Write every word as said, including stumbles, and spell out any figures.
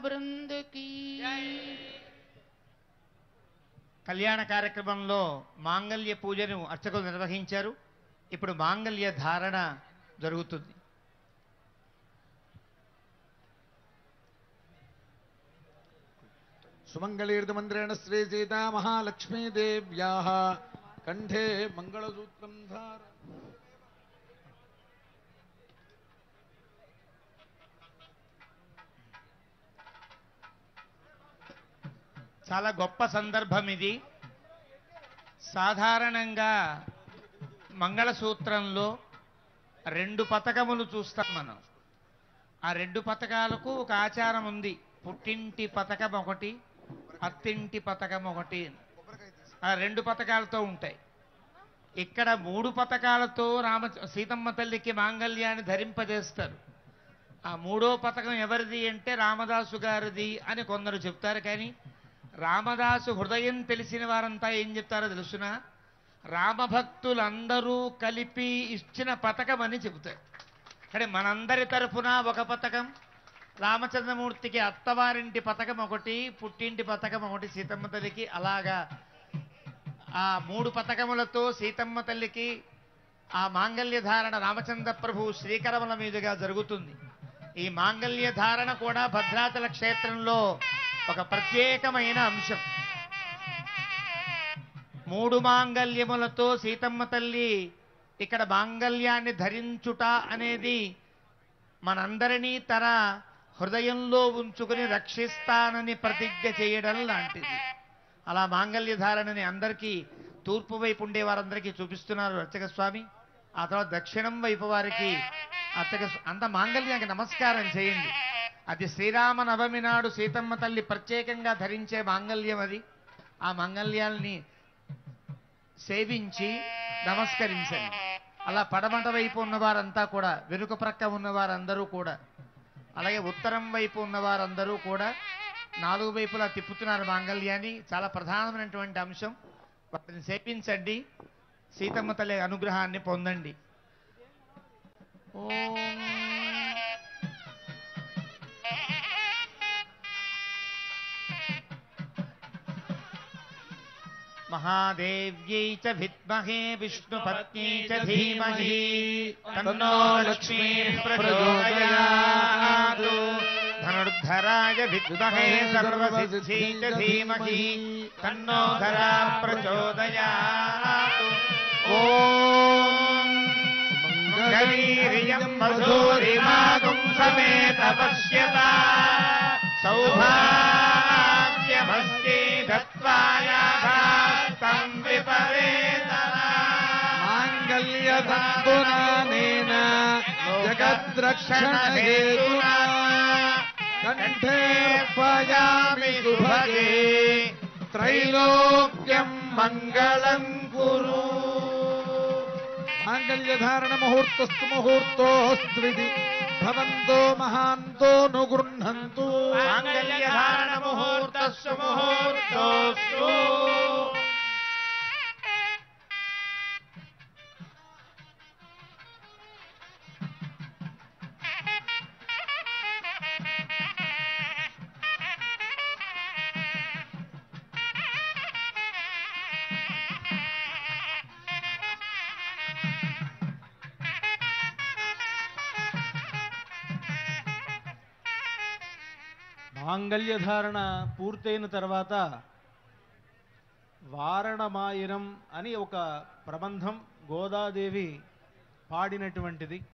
బృంద key. కళ్యాణ కార్యక్రమంలో మాంగళ్య పూజను అర్చకులు నిర్వహించారు. ఇప్పుడు మాంగళ్య ధారణ జరుగుతుంది. సుమంగళీర్ధమంత్రేణ శ్రీ సీతా మహాలక్ష్మీదేవ్యాః కంఠే మంగళసూత్రం ధార. చాలా గొప్ప సందర్భం ఇది. సాధారణంగా మంగళసూత్రంలో రెండు పతకములు చూస్తాం మనం. ఆ రెండు పతకాలకు ఒక ఆచారం ఉంది. పుట్టింటి పతకం ఒకటి, అత్తింటి పతకం ఒకటి. ఆ రెండు పతకాలతో ఉంటాయి. ఇక్కడ మూడు పతకాలతో రామ సీతమ్మ తల్లికి మాంగళ్యాన్ని ధరింపజేస్తారు. ఆ మూడో పతకం ఎవరిది అంటే రామదాసు గారిది అని కొందరు చెప్తారు. కానీ రామదాసు హృదయం తెలిసిన వారంతా ఏం చెప్తారో తెలుసునా, రామభక్తులందరూ కలిపి ఇచ్చిన పతకం అని చెబుతారు. కానీ మనందరి తరఫున ఒక పతకం, రామచంద్రమూర్తికి అత్తవారింటి పతకం ఒకటి, పుట్టింటి పతకం ఒకటి సీతమ్మ తల్లికి. అలాగా ఆ మూడు పతకములతో సీతమ్మ తల్లికి ఆ మాంగళ్య ధారణ రామచంద్ర ప్రభు శ్రీకరముల మీదుగా జరుగుతుంది. ఈ మాంగళ్య ధారణ కూడా భద్రాచల క్షేత్రంలో ఒక ప్రత్యేకమైన అంశం. మూడు మాంగళ్యములతో సీతమ్మ తల్లి ఇక్కడ మాంగళ్యాన్ని ధరించుట అనేది మనందరినీ తన హృదయంలో ఉంచుకుని రక్షిస్తానని ప్రతిజ్ఞ చేయడం లాంటిది. అలా మాంగళ్య ధారణని అందరికీ తూర్పు వైపు ఉండే వారందరికీ చూపిస్తున్నారు అర్చక స్వామి. ఆ తర్వాత దక్షిణం వైపు వారికి అర్చక అంత మాంగళ్యానికి నమస్కారం చేయండి. అది శ్రీరామ నవమి నాడు సీతమ్మ తల్లి ప్రత్యేకంగా ధరించే మాంగళ్యం అది. ఆ మాంగళ్యాల్ని సేవించి నమస్కరించండి. అలా పడమట వైపు ఉన్నవారంతా కూడా, వెనుక ప్రక్క ఉన్నవారందరూ కూడా, అలాగే ఉత్తరం వైపు ఉన్నవారందరూ కూడా నాలుగు వైపులా తిప్పుతున్నారు మాంగళ్యాన్ని. చాలా ప్రధానమైనటువంటి అంశం. వాటిని సేవించండి, సీతమ్మ తల్లి అనుగ్రహాన్ని పొందండి. ఓం మహాదేవ్యై చ విద్మహే విష్ణుపత్న్యై చ ధీమహి తన్నో లక్ష్మీ ప్రచోదయాత్. ధనుర్ధరాయ విద్మహే సర్వసిద్ధ్యై చ ధీమహి తన్నో ధరా ప్రచోదయాత్. ఓం మంగళీర్యం మధురిమాగం సమేత పశ్యతా సౌభాగ్యమస్తి దత్వాయాథాస్తం విపరేతనా. మాంగళ్యతంతునానేన జగద్రక్షణహేతునా కంఠే పయామి శుభగే త్రైలోక్యం మంగళం కురు. మాంగళ్యధారణ ముహూర్తస్తు ముహూర్తోస్త్విది భవంతో మహాంతో నుగృహంతు. మాంగళ్యధారణ ముహూర్తస్సు ముహూర్తోస్తు. మాంగళ్యధారణ పూర్తయిన తర్వాత వారణమాయిరం అని ఒక ప్రబంధం గోదాదేవి పాడినటువంటిది.